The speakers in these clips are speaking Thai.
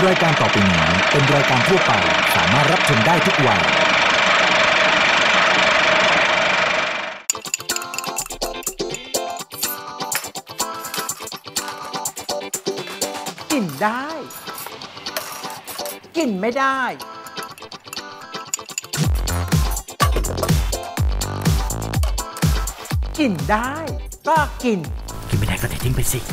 รายการต่อไปนี้เป็นรายการทั่วไปสามารถรับชมได้ทุกวัยกินได้กินไม่ได้กินได้ก็กินไม่ได้ก็ทิ้งไปสิ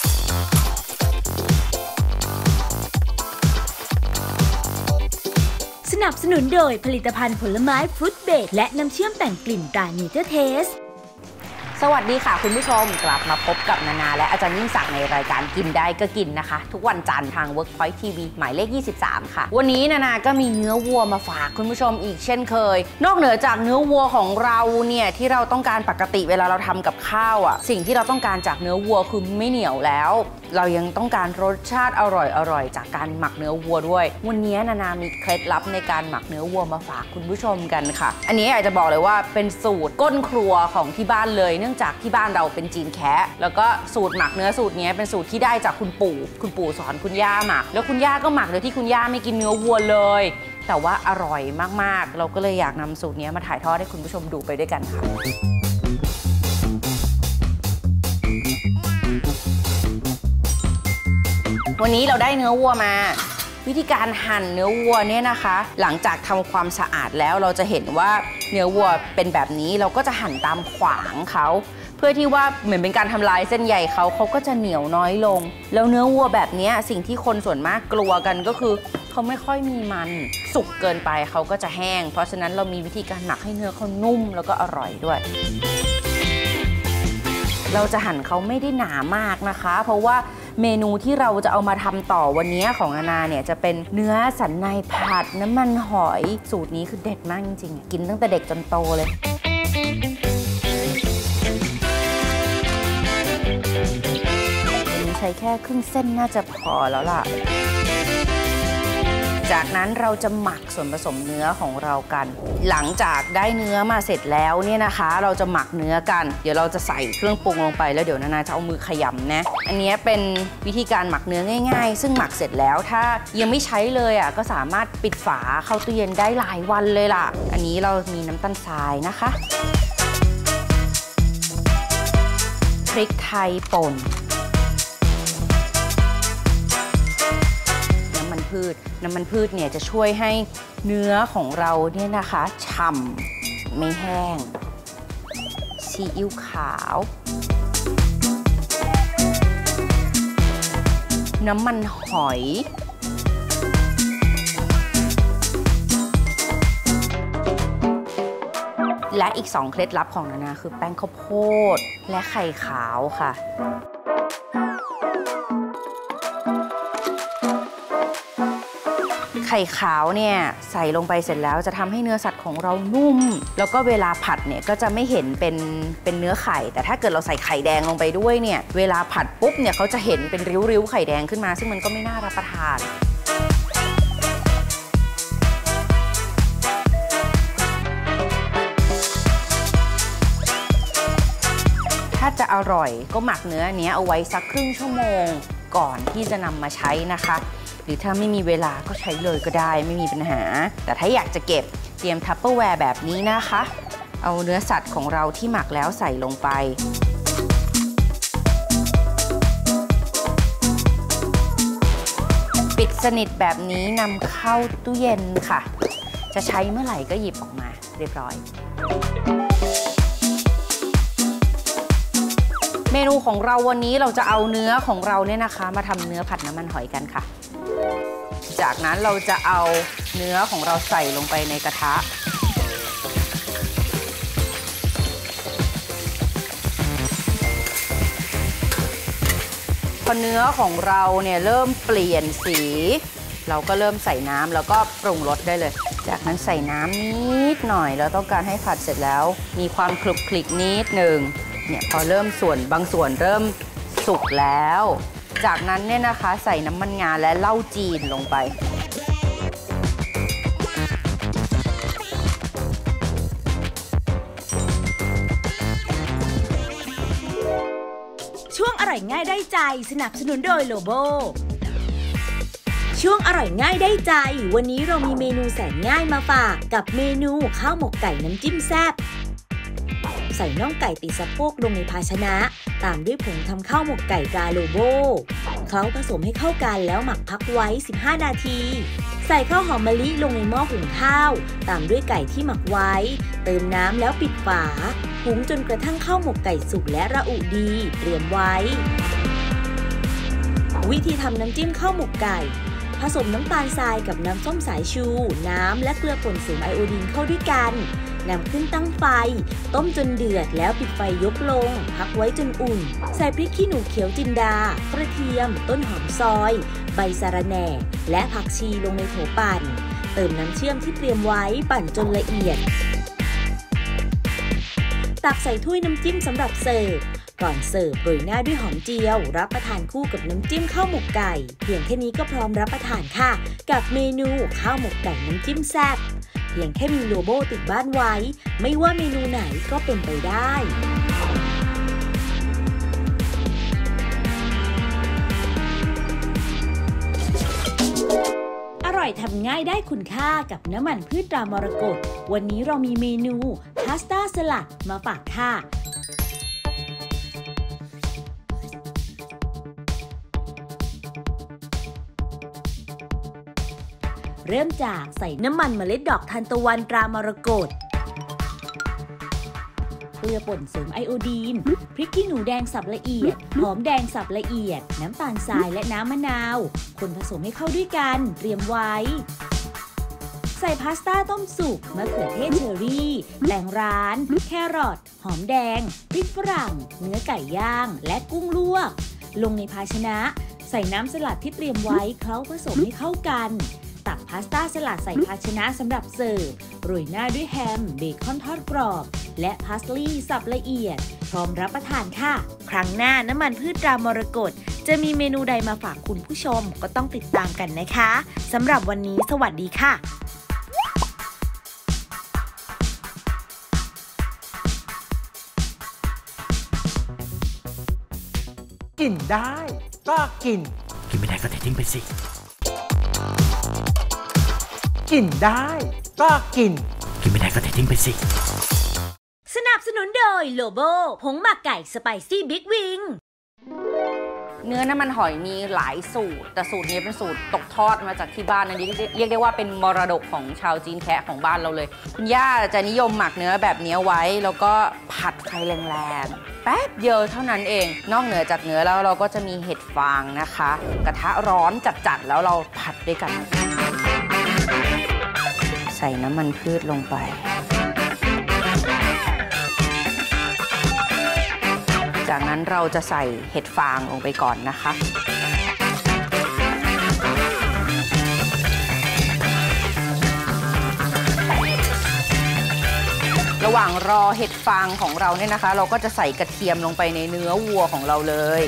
สนับสนุนโดยผลิตภัณฑ์ผลไม้ฟรุตเบรดและน้ำเชื่อมแต่งกลิ่นตราเนเจอร์เทสสวัสดีค่ะคุณผู้ชมกลับมาพบกับนานาและอาจารย์ยิ่งศักดิ์ในรายการกินได้ก็กินนะคะทุกวันจันทร์ทาง Workpoint TV หมายเลข 23 ค่ะวันนี้นานาก็มีเนื้อวัวมาฝากคุณผู้ชมอีกเช่นเคยนอกเหนือจากเนื้อวัวของเราเนี่ยที่เราต้องการปกติเวลาเราทำกับข้าวอ่ะสิ่งที่เราต้องการจากเนื้อวัวคือไม่เหนียวแล้วเรายังต้องการรสชาติอร่อยจากการหมักเนื้อวัวด้วยวันนี้นานามีเคล็ดลับในการหมักเนื้อวัวมาฝากคุณผู้ชมกันค่ะอันนี้อยากจะบอกเลยว่าเป็นสูตรก้นครัวของที่บ้านเลยเนื่องจากที่บ้านเราเป็นจีนแคะแล้วก็สูตรหมักเนื้อสูตรนี้เป็นสูตรที่ได้จากคุณปู่สอนคุณย่าหมักแล้วคุณย่าก็หมักโดยที่คุณย่าไม่กินเนื้อวัวเลยแต่ว่าอร่อยมากๆเราก็เลยอยากนำสูตรนี้มาถ่ายทอดให้คุณผู้ชมดูไปด้วยกันค่ะวันนี้เราได้เนื้อวัวมาวิธีการหั่นเนื้อวัวเนี่ยนะคะหลังจากทำความสะอาดแล้วเราจะเห็นว่าเนื้อวัวเป็นแบบนี้เราก็จะหั่นตามขวางเขาเพื่อที่ว่าเหมือนเป็นการทำลายเส้นใยเขาก็จะเหนียวน้อยลงแล้วเนื้อวัวแบบนี้สิ่งที่คนส่วนมากกลัวกันก็คือเขาไม่ค่อยมีมันสุกเกินไปเขาก็จะแห้งเพราะฉะนั้นเรามีวิธีการหมักให้เนื้อเขานุ่มแล้วก็อร่อยด้วยเราจะหั่นเขาไม่ได้หนามากนะคะเพราะว่าเมนูที่เราจะเอามาทำต่อวันนี้ของนานาเนี่ยจะเป็นเนื้อสันในผัดน้ำมันหอยสูตรนี้คือเด็ดมากจริงๆกินตั้งแต่เด็กจนโตเลยใช้แค่ครึ่งเส้นน่าจะพอแล้วล่ะจากนั้นเราจะหมักส่วนผสมเนื้อของเรากันหลังจากได้เนื้อมาเสร็จแล้วเนี่ยนะคะเราจะหมักเนื้อกันเดี๋ยวเราจะใส่เครื่องปรุงลงไปแล้วเดี๋ยวนานาจะเอามือขยำนะอันนี้เป็นวิธีการหมักเนื้อง่ายๆซึ่งหมักเสร็จแล้วถ้ายังไม่ใช้เลยอ่ะก็สามารถปิดฝาเข้าตู้เย็นได้หลายวันเลยล่ะอันนี้เรามีน้ำตาลทรายนะคะพริกไทยป่นน้ำมันพืชเนี่ยจะช่วยให้เนื้อของเราเนี่ยนะคะฉ่ำไม่แห้งซีอิ๊วขาวน้ำมันหอยและอีก2เคล็ดลับของนานาคือแป้งข้าวโพดและไข่ขาวค่ะไข่ขาวเนี่ยใส่ลงไปเสร็จแล้วจะทำให้เนื้อสัตว์ของเรานุ่มแล้วก็เวลาผัดเนี่ยก็จะไม่เห็นเป็นเนื้อไข่แต่ถ้าเกิดเราใส่ไข่แดงลงไปด้วยเนี่ยเวลาผัดปุ๊บเนี่ยเขาจะเห็นเป็นริ้วๆไข่แดงขึ้นมาซึ่งมันก็ไม่น่ารับประทานถ้าจะอร่อยก็หมักเนื้อนี้เอาไว้สักครึ่งชั่วโมงก่อนที่จะนำมาใช้นะคะหรือถ้าไม่มีเวลาก็ใช้เลยก็ได้ไม่มีปัญหาแต่ถ้าอยากจะเก็บเตรียมทัปเปอร์แวร์แบบนี้นะคะเอาเนื้อสัตว์ของเราที่หมักแล้วใส่ลงไปปิดสนิทแบบนี้นำเข้าตู้เย็นค่ะจะใช้เมื่อไหร่ก็หยิบออกมาเรียบร้อยเมนูของเราวันนี้เราจะเอาเนื้อของเราเนี่ยนะคะมาทำเนื้อผัดน้ำมันหอยกันค่ะจากนั้นเราจะเอาเนื้อของเราใส่ลงไปในกระทะพอเนื้อของเราเนี่ยเริ่มเปลี่ยนสีเราก็เริ่มใส่น้ำแล้วก็ปรุงรสได้เลยจากนั้นใส่น้ำนิดหน่อยแล้วต้องการให้ผัดเสร็จแล้วมีความคลุกคลิกนิดหนึ่งเนี่ยพอเริ่มบางส่วนเริ่มสุกแล้วจากนั้นเนี่ยนะคะใส่น้ำมันงาและเหล้าจีนลงไปช่วงอร่อยง่ายได้ใจสนับสนุนโดยโลโบช่วงอร่อยง่ายได้ใจวันนี้เรามีเมนูแสนง่ายมาฝากกับเมนูข้าวหมกไก่น้ำจิ้มแซ่บใส่น่องไก่ติดสะโพกลงในภาชนะตามด้วยผงทำข้าวหมกไก่ตราโลโบเคล้าผสมให้เข้ากันแล้วหมักพักไว้15นาทีใส่ข้าวหอมมะลิลงในหม้อหุงข้าวตามด้วยไก่ที่หมักไว้เติมน้ำแล้วปิดฝาหุงจนกระทั่งข้าวหมกไก่สุกและระอุดีเตรียมไว้วิธีทำน้ำจิ้มข้าวหมกไก่ผสมน้ำตาลทรายกับน้ำส้มสายชูน้ำและเกลือป่นเสริมไอโอดีนเข้าด้วยกันนำขึ้นตั้งไฟต้มจนเดือดแล้วปิดไฟยกลงพักไว้จนอุ่นใส่พริกขี้หนูเขียวจินดากระเทียมต้นหอมซอยใบสะระแหน่และผักชีลงในโถปั่นเติมน้ำเชื่อมที่เตรียมไว้ปั่นจนละเอียดตักใส่ถ้วยน้ำจิ้มสำหรับเสิร์ฟก่อนเสิร์ฟโรยหน้าด้วยหอมเจียวรับประทานคู่กับน้ำจิ้มข้าวหมกไก่เพียงแค่นี้ก็พร้อมรับประทานค่ะกับเมนูข้าวหมกไก่น้ำจิ้มแซ่บเพียงแค่มีโลโบติดบ้านไว้ไม่ว่าเมนูไหนก็เป็นไปได้อร่อยทำง่ายได้คุณค่ากับน้ำมันพืชตรามรกตวันนี้เรามีเมนูพาสต้าสลัดมาฝากค่ะเริ่มจากใส่น้ำมันเมล็ดดอกทานตะวันตรามรกตเกลือป่นเสริมไอโอดีนพริกขี้หนูแดงสับละเอียดหอมแดงสับละเอียดน้ำตาลทรายและน้ำมะนาวคนผสมให้เข้าด้วยกันเตรียมไว้ใส่พาสต้าต้มสุกมะเขือเทศเชอรี่แตงร้านแครอทหอมแดงพริกฝรั่งเนื้อไก่ย่างและกุ้งลวกลงในภาชนะใส่น้ำสลัดที่เตรียมไว้เคล้าผสมให้เข้ากันตักพาสต้าสลัดใส่ภาชนะสำหรับเสิร์ฟโรยหน้าด้วยแฮมเบคอนทอดกรอบและพาสลีย์สับละเอียดพร้อมรับประทานค่ะครั้งหน้าน้ำมันพืชตรามรกตจะมีเมนูใดมาฝากคุณผู้ชมก็ต้องติดตามกันนะคะสำหรับวันนี้สวัสดีค่ะกินได้ก็กินไม่ได้ก็เททิ้งไปสิกินได้ก็กินไม่ได้ก็เททิ้งไปสิสนับสนุนโดยโลโบผงหมักไก่สไปซี่บิ๊กวิงเนื้อน้ำมันหอยมีหลายสูตรแต่สูตรนี้เป็นสูตรตกทอดมาจากที่บ้านอันนี้เรียกได้ว่าเป็นมรดกของชาวจีนแคะของบ้านเราเลยคุณย่าจะนิยมหมักเนื้อแบบนี้ไว้แล้วก็ผัดไฟแรงๆแป๊บเดียวเท่านั้นเองนอกเหนือจากเนื้อแล้วเราก็จะมีเห็ดฟางนะคะกระทะร้อนจัดๆแล้วเราผัดด้วยกันใส่น้ำมันพืชลงไปจากนั้นเราจะใส่เห็ดฟางลงไปก่อนนะคะระหว่างรอเห็ดฟางของเราเนี่ยนะคะเราก็จะใส่กระเทียมลงไปในเนื้อวัวของเราเลย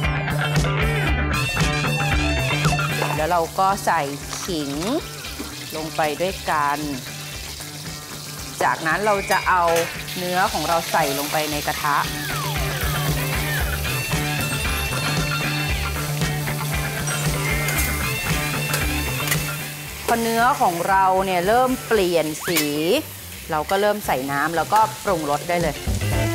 แล้วเราก็ใส่ขิงลงไปด้วยกันจากนั้นเราจะเอาเนื้อของเราใส่ลงไปในกระทะพอเนื้อของเราเนี่ยเริ่มเปลี่ยนสีเราก็เริ่มใส่น้ำแล้วก็ปรุงรสได้เลย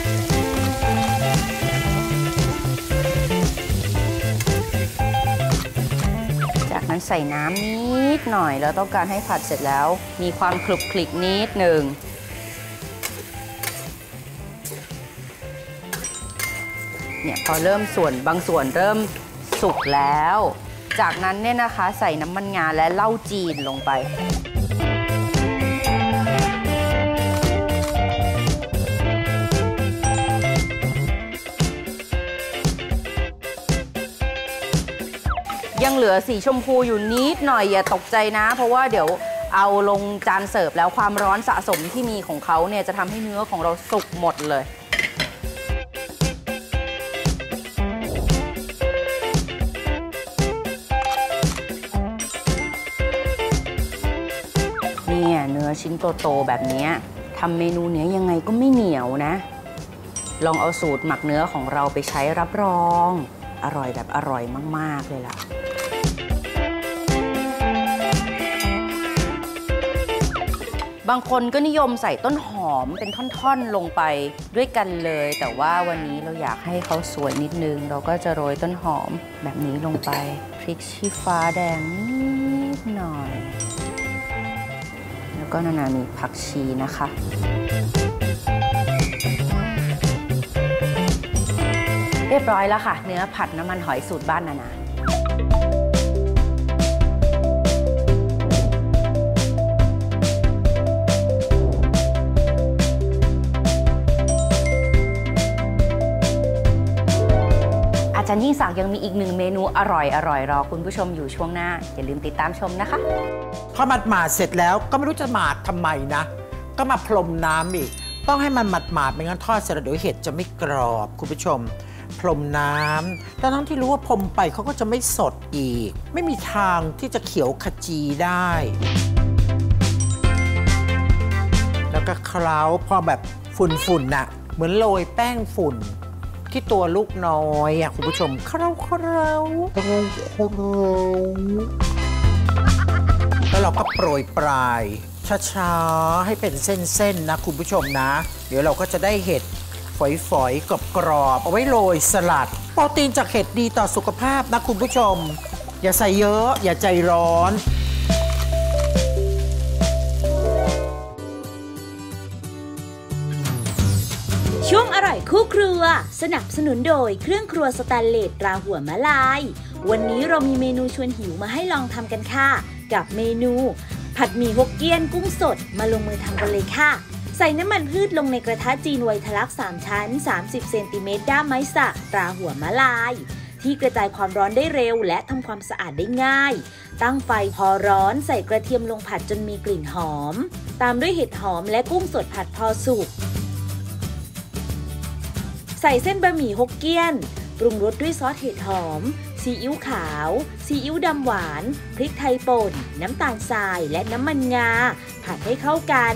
จากนั้นใส่น้ำนิดหน่อยเราต้องการให้ผัดเสร็จแล้วมีความคลุกคลิกนิดหนึ่งเนี่ยพอเริ่มบางส่วนเริ่มสุกแล้วจากนั้นเนี่ยนะคะใส่น้ำมันงาและเหล้าจีนลงไปยังเหลือสีชมพูอยู่นิดหน่อยอย่าตกใจนะเพราะว่าเดี๋ยวเอาลงจานเสิร์ฟแล้วความร้อนสะสมที่มีของเขาเนี่ยจะทำให้เนื้อของเราสุกหมดเลยเนี่ยเนื้อชิ้นโตๆแบบนี้ทำเมนูเนี้ยยังไงก็ไม่เหนียวนะลองเอาสูตรหมักเนื้อของเราไปใช้รับรองอร่อยแบบอร่อยมากๆเลยล่ะบางคนก็นิยมใส่ต้นหอมเป็นท่อนๆลงไปด้วยกันเลยแต่ว่าวันนี้เราอยากให้เขาสวยนิดนึงเราก็จะโรยต้นหอมแบบนี้ลงไปพริกชี้ฟ้าแดงนิดหน่อยแล้วก็นานามีผักชีนะคะเรียบร้อยแล้วค่ะเนื้อผัดน้ำมันหอยสูตรบ้านนานาอาจารย์ยิ่งศักดิ์ยังมีอีกหนึ่งเมนูอร่อยรอคุณผู้ชมอยู่ช่วงหน้าอย่าลืมติดตามชมนะคะพอหมาดเสร็จแล้วก็ไม่รู้จะหมาดทำไมนะก็มาพรมน้ำอีกต้องให้มันหมาดไม่งั้นทอดเสร็จแล้วเดี๋ยวเห็ดจะไม่กรอบคุณผู้ชมพรมน้ำทั้งที่รู้ว่าพรมไปเขาก็จะไม่สดอีกไม่มีทางที่จะเขียวขจีได้แล้วก็เคล้าพอแบบฝุ่นน่ะเหมือนโรยแป้งฝุ่นที่ตัวลูกน้อยอ่ะคุณผู้ชมเคล้าแล้วเราก็โปรยปลายช้าๆให้เป็นเส้นๆนะคุณผู้ชมนะเดี๋ยวเราก็จะได้เห็ดฝอยๆกรอบๆเอาไว้โรยสลัดโปรตีนจากเห็ดดีต่อสุขภาพนะคุณผู้ชมอย่าใส่เยอะอย่าใจร้อนช่วงอร่อยคู่ครัวสนับสนุนโดยเครื่องครัวสแตนเลสตราหัวมะลายวันนี้เรามีเมนูชวนหิวมาให้ลองทำกันค่ะกับเมนูผัดหมี่ฮกเกี้ยนกุ้งสดมาลงมือทำกันเลยค่ะใส่น้ำมันพืชลงในกระทะจีนไวทะลัก3ชั้น30 เซนติเมตรด้ามไม้สักตราหัวมะลายที่กระจายความร้อนได้เร็วและทำความสะอาดได้ง่ายตั้งไฟพอร้อนใส่กระเทียมลงผัดจนมีกลิ่นหอมตามด้วยเห็ดหอมและกุ้งสดผัดพอสุกใส่เส้นบะหมี่ฮกเกี้ยนปรุงรสด้วยซอสเห็ดหอมซีอิ๊วขาวซีอิ๊วดำหวานพริกไทยป่นน้ำตาลทรายและน้ำมันงาผัดให้เข้ากัน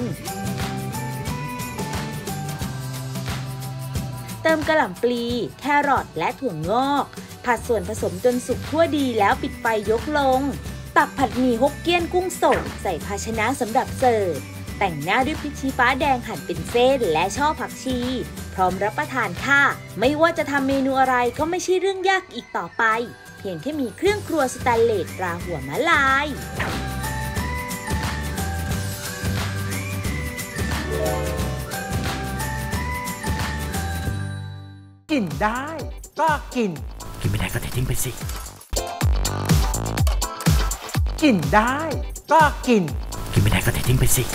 เติมกะหล่ำปลีแครอทและถั่วงอกผัดส่วนผสมจนสุกทั่วดีแล้วปิดไฟยกลงตักผัดหมี่ฮกเกี้ยนกุ้งสดใส่ภาชนะสำหรับเสิร์ฟแต่งหน้าด้วยพริกชี้ฟ้าแดงหั่นเป็นเส้นและช่อผักชีพร้อมรับประทานค่ะไม่ว่าจะทำเมนูอะไรก็ไม่ใช่เรื่องยากอีกต่อไปเพียงแค่มีเครื่องครัวสแตนเลสตราหัวมะลายกินได้ก็กินไม่ได้ก็เททิ้งไปสิกินได้ก็กินไม่ได้ก็เททิ้งไปสิ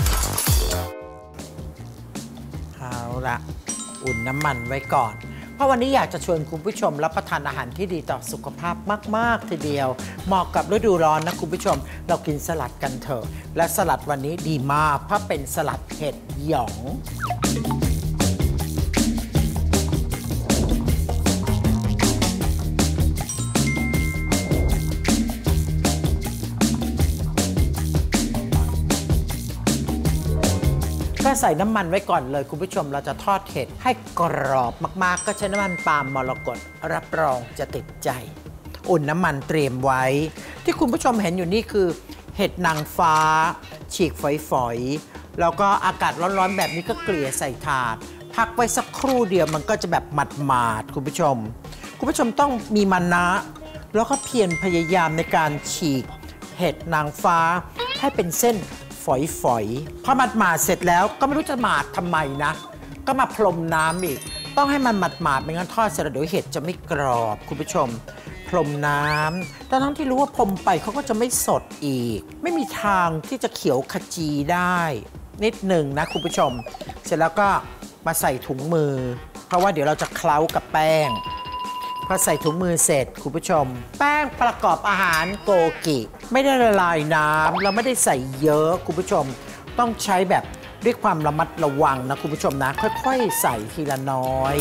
เอาละอุ่นน้ำมันไว้ก่อนเพราะวันนี้อยากจะชวนคุณผู้ชมรับประทานอาหารที่ดีต่อสุขภาพมากๆทีเดียวเหมาะกับฤดูร้อนนะคุณผู้ชมเรากินสลัดกันเถอะและสลัดวันนี้ดีมากเพราะเป็นสลัดเห็ดหยองก็ใส่น้ำมันไว้ก่อนเลยคุณผู้ชมเราจะทอดเห็ดให้กรอบมากๆก็ใช้น้ำมันปาล์มมรกตรับรองจะติดใจอุ่นน้ำมันเตรียมไว้ที่คุณผู้ชมเห็นอยู่นี่คือเห็ดนางฟ้าฉีกฝอยๆแล้วก็อากาศร้อนๆแบบนี้ก็เกลี่ยใส่ถาดพักไว้สักครู่เดียวมันก็จะแบบหมาดๆคุณผู้ชมต้องมีมานะแล้วก็เพียรพยายามในการฉีกเห็ดนางฟ้าให้เป็นเส้นฝอยๆพอหมาดเสร็จแล้วก็ไม่รู้จะหมาดทำไมนะก็มาพรมน้ำอีกต้องให้มันหมาดไม่งั้นทอดเสร็จแล้วเดี๋ยวเห็ดจะไม่กรอบคุณผู้ชมพรมน้ำทั้งที่รู้ว่าพรมไปเขาก็จะไม่สดอีกไม่มีทางที่จะเขียวขจีได้นิดหนึ่งนะคุณผู้ชมเสร็จแล้วก็มาใส่ถุงมือเพราะว่าเดี๋ยวเราจะเคล้ากับแป้งพอใส่ถุงมือเสร็จคุณผู้ชมแป้งประกอบอาหารโกกิไม่ได้ละลายน้ำเราไม่ได้ใส่เยอะคุณผู้ชมต้องใช้แบบด้วยความระมัดระวังนะคุณผู้ชมนะค่อยๆใส่ทีละน้อย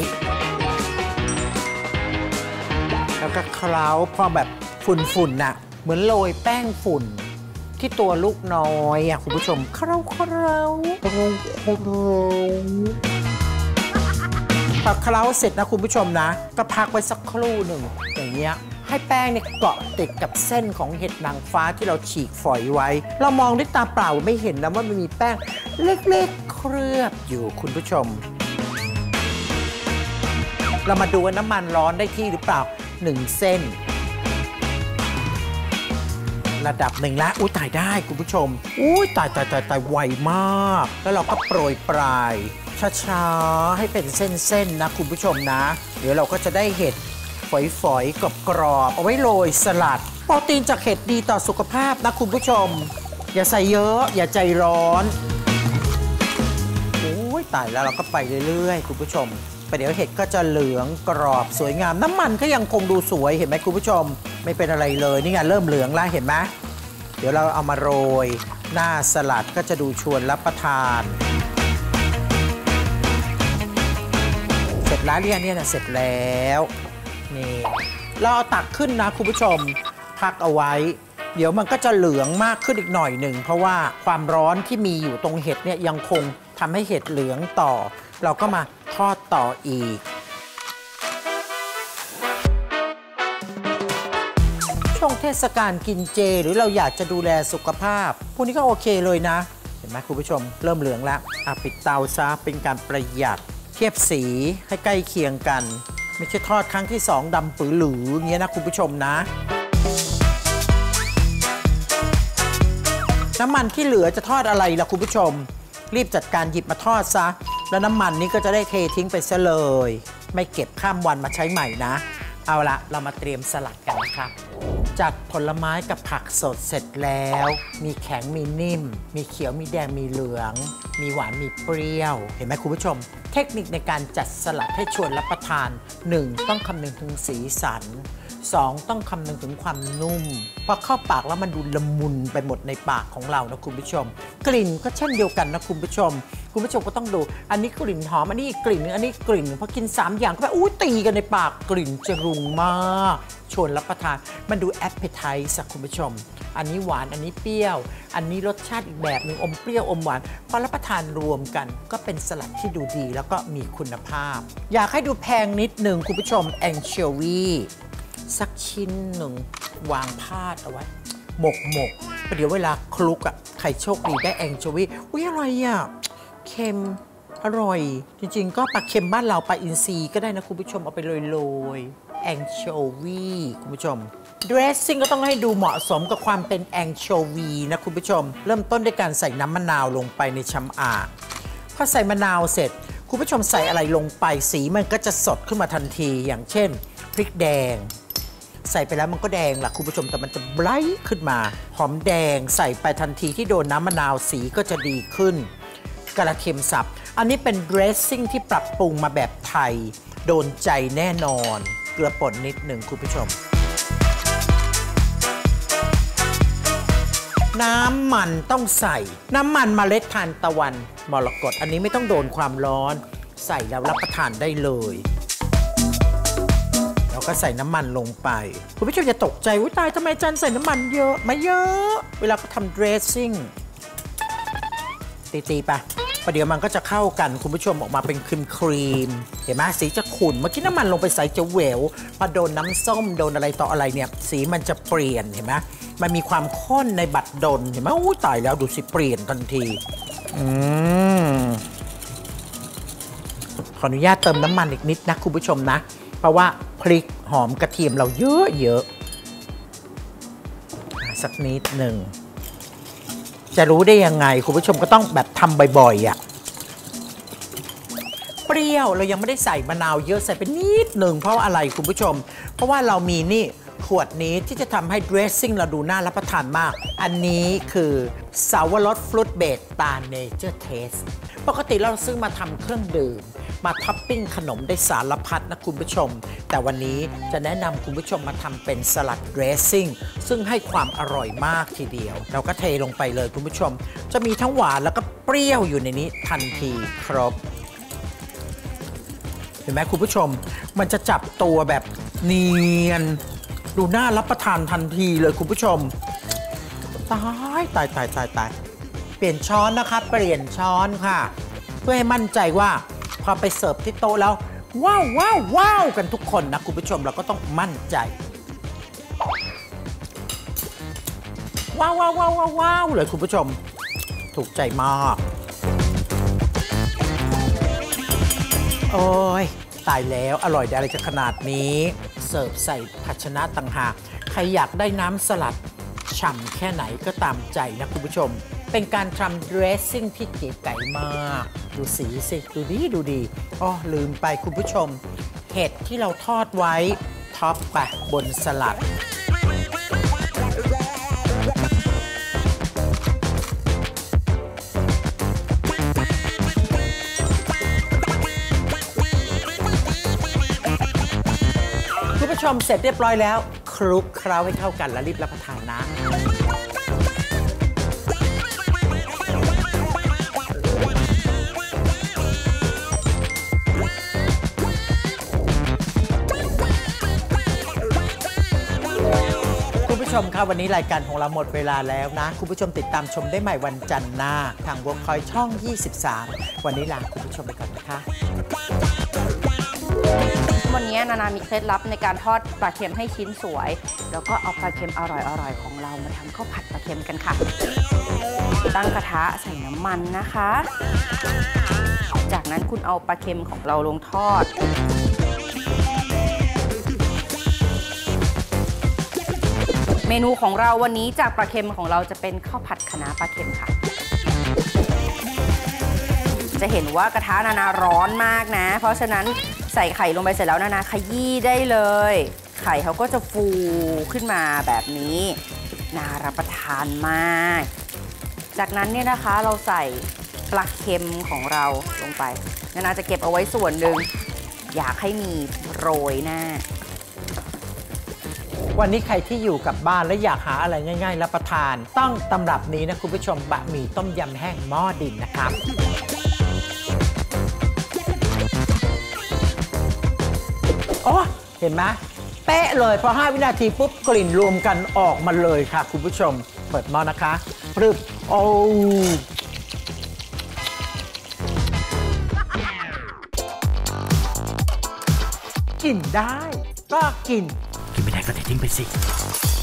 แล้วก็เคล้าพอแบบฝุ่นน่ะเหมือนโรยแป้งฝุ่นที่ตัวลูกน้อยอ่ะคุณผู้ชมเคล้าพอเคล้าเสร็จนะคุณผู้ชมนะก็พักไว้สักครู่หนึ่งอย่างเงี้ยให้แป้งเนี่ยเกาะติดกับเส้นของเห็ดนางฟ้าที่เราฉีกฝอยไว้เรามองด้วยตาเปล่าไม่เห็นนะว่ามันมีแป้งเล็กๆเคลือบอยู่คุณผู้ชมเรามาดูว่าน้ำมันร้อนได้ที่หรือเปล่า1เส้นระดับหนึ่งแล้วอุ้ยตายได้คุณผู้ชมอุ้ยตายไวมากแล้วเราก็โปรยปลายช้าๆให้เป็นเส้นๆนะคุณผู้ชมนะเดี๋ยวเราก็จะได้เห็ดฝอยๆกรอบๆเอาไว้โรยสลัดโปรตีนจากเห็ดดีต่อสุขภาพนะคุณผู้ชมอย่าใส่เยอะอย่าใจร้อนโอ้ยตายแล้วเราก็ไปเรื่อยๆคุณผู้ชมประเดี๋ยวเห็ดก็จะเหลืองกรอบสวยงามน้ำมันก็ยังคงดูสวยเห็นไหมคุณผู้ชมไม่เป็นอะไรเลยนี่ไงเริ่มเหลืองแล้วเห็นไหมเดี๋ยวเราเอามาโรยหน้าสลัดก็จะดูชวนรับประทานเสร็จแล้วเนี่ยเสร็จแล้วนี่เราเอาตักขึ้นนะคุณผู้ชมพักเอาไว้เดี๋ยวมันก็จะเหลืองมากขึ้นอีกหน่อยหนึ่งเพราะว่าความร้อนที่มีอยู่ตรงเห็ดเนี่ยยังคงทำให้เห็ดเหลืองต่อเราก็มาทอดต่ออีกช่วงเทศกาลกินเจหรือเราอยากจะดูแลสุขภาพพวกนี้ก็โอเคเลยนะเห็นไหมคุณผู้ชมเริ่มเหลืองแล้วปิดเตาซะเป็นการประหยัดเทียบสีให้ใกล้เคียงกันไม่ใช่ทอดครั้งที่2ดำปื้อหรืออย่างเงี้ยนะคุณผู้ชมนะน้ำมันที่เหลือจะทอดอะไรล่ะคุณผู้ชมรีบจัดการหยิบมาทอดซะแล้วน้ำมันนี้ก็จะได้เททิ้งไปซะเลยไม่เก็บข้ามวันมาใช้ใหม่นะเอาละเรามาเตรียมสลัดกันนะครับจัดผลไม้กับผักสดเสร็จแล้วมีแข็งมีนิ่มมีเขียวมีแดงมีเหลืองมีหวานมีเปรี้ยวเห็นไหมคุณผู้ชมเทคนิคในการจัดสลัดให้ชวนรับประทาน 1. ต้องคำนึงถึงสีสัน 2. ต้องคำนึงถึงความนุ่มพอเข้าปากแล้วมันดูละมุนไปหมดในปากของเรานะคุณผู้ชมกลิ่นก็เช่นเดียวกันนะคุณผู้ชมก็ต้องดูอันนี้กลิ่นหอมอันนี้อีกกลิ่นนึงอันนี้กลิ่นพอกิน3อย่างก็ไปตีกันในปากกลิ่นจะรุงมากชวนรับประทานมันดูแอปเปไทส์คุณผู้ชมอันนี้หวานอันนี้เปรี้ยวอันนี้รสชาติอีกแบบหนึ่งอมเปรี้ยวอมหวานพอรับประทานรวมกันก็เป็นสลัดที่ดูดีแล้วก็มีคุณภาพอยากให้ดูแพงนิดหนึ่งคุณผู้ชมแองเชอวีสักชิ้นหนึ่งวางพาดเอาไว้หมกเดี๋ยวเวลาคลุกใครโชคดีได้แองเชอวีอุ้ยอะไรเค็มอร่อยจริงๆก็ปลาเค็มบ้านเราปลาอินทรีก็ได้นะคุณผู้ชมเอาไปโรยแองโชวีคุณผู้ชม dressing ก็ต้องให้ดูเหมาะสมกับความเป็นแองโชวีนะคุณผู้ชมเริ่มต้นด้วยการใส่น้ำมะนาวลงไปในชำอ่างพอใส่มะนาวเสร็จคุณผู้ชมใส่อะไรลงไปสีมันก็จะสดขึ้นมาทันทีอย่างเช่นพริกแดงใส่ไปแล้วมันก็แดงล่ะคุณผู้ชมแต่มันจะไบรท์ขึ้นมาหอมแดงใส่ไปทันทีที่โดนน้ำมะนาวสีก็จะดีขึ้นกระเทียมสับอันนี้เป็น dressing ที่ปรับปรุงมาแบบไทยโดนใจแน่นอนเกลือป่นนิดหนึ่งคุณผู้ชมน้ำมันต้องใส่น้ำมันเมล็ดทานตะวันมรกตอันนี้ไม่ต้องโดนความร้อนใส่แล้วรับประทานได้เลยเราก็ใส่น้ำมันลงไปคุณผู้ชมจะตกใจอุ๊ยตายทำไมจันใส่น้ำมันเยอะไม่เยอะเวลาเขาทำ dressing ตีไปประเดี๋ยวมันก็จะเข้ากันคุณผู้ชมออกมาเป็นครีมเห็นไหมสีจะขุ่นเมื่อกี้น้ำมันลงไปใส่จะแหววพอโดนน้ำส้มโดนอะไรต่ออะไรเนี่ยสีมันจะเปลี่ยนเห็นไหมมันมีความข้นในบัดดลเห็นไหมอู้ตายแล้วดูสิเปลี่ยนทันทีขออนุญาตเติมน้ำมันอีกนิดนะคุณผู้ชมนะเพราะว่าพริกหอมกระเทียมเราเยอะสักนิดหนึ่งจะรู้ได้ยังไงคุณผู้ชมก็ต้องแบบทำบ่อยๆเปรี้ยวเรายังไม่ได้ใส่มะนาวเยอะใส่ไปนิดหนึ่งเพราะอะไรคุณผู้ชมเพราะว่าเรามีนี่ขวดนี้ที่จะทำให้ dressing เราดูน่ารับประทานมากอันนี้คือสาวรสฟรุตเบรดตาเนเจอร์เทสปกติเราซื้อมาทำเครื่องดื่มมาท็อปปิ้งขนมได้สารพัดนะคุณผู้ชมแต่วันนี้จะแนะนำคุณผู้ชมมาทำเป็นสลัด dressing ซึ่งให้ความอร่อยมากทีเดียวเราก็เทลงไปเลยคุณผู้ชมจะมีทั้งหวานแล้วก็เปรี้ยวอยู่ในนี้ทันทีครบเห็นไหมคุณผู้ชมมันจะจับตัวแบบเนียนดูน่ารับประทานทันทีเลยคุณผู้ชมตายเปลี่ยนช้อนนะคะเปลี่ยนช้อนค่ะเพื่อให้มั่นใจว่าพอไปเสิร์ฟที่โต๊ะแล้วว้าวกันทุกคนนะคุณผู้ชมเราก็ต้องมั่นใจว้าวเลยคุณผู้ชมถูกใจมากโอ้ยตายแล้วอร่อยได้อะไรจะขนาดนี้เสิร์ฟใส่ภาชนะต่างหากใครอยากได้น้ำสลัดฉ่ำแค่ไหนก็ตามใจนะคุณผู้ชมเป็นการทำ dressing ที่เก๋ไก่มากดูสีสิดูดีอ๋อลืมไปคุณผู้ชมเห็ดที่เราทอดไว้ท็อปไปบนสลัดคุณผู้ชมเสร็จเรียบร้อยแล้วคลุกเคล้าให้เข้ากันแล้วรีบรับประทานนะคุณผู้ชมครับวันนี้รายการของเราหมดเวลาแล้วนะคุณผู้ชมติดตามชมได้ใหม่วันจันทร์หน้าทาง Workpoint ช่อง 23 วันนี้ลาคุณผู้ชมไปก่อนนะคะวันนี้นานามีเคล็ดลับในการทอดปลาเค็มให้ชิ้นสวยแล้วก็เอาปลาเค็มอร่อยของเรามาทำข้าวผัดปลาเค็มกันค่ะตั้งกระทะใส่น้ำมันนะคะจากนั้นคุณเอาปลาเค็มของเราลงทอดเมนูของเราวันนี้จากปลาเค็มของเราจะเป็นข้าวผัดคะน้าปลาเค็มค่ะจะเห็นว่ากระทะนานาร้อนมากนะเพราะฉะนั้นใส่ไข่ลงไปเสร็จแล้วนานาขยี้ได้เลยไข่เขาก็จะฟูขึ้นมาแบบนี้น่ารับประทานมากจากนั้นเนี่ยนะคะเราใส่ปลาเค็มของเราลงไปนานาจะเก็บเอาไว้ส่วนหนึ่งอยากให้มีโรยหน้าวันนี้ใครที่อยู่กับบ้านและอยากหาอะไรง่ายๆรับประทานต้องตำรับนี้นะคุณผู้ชมบะหมี่ต้มยำแห้งหม้อดินนะครับโอ้เห็นไหมเป๊ะเลยพอ5 วินาทีปุ๊บกลิ่นรวมกันออกมาเลยค่ะคุณผู้ชมเปิดหม้อนะคะปรึบโอ้กินได้ก็กินไม่ได้ก็ทิ้งไปสิ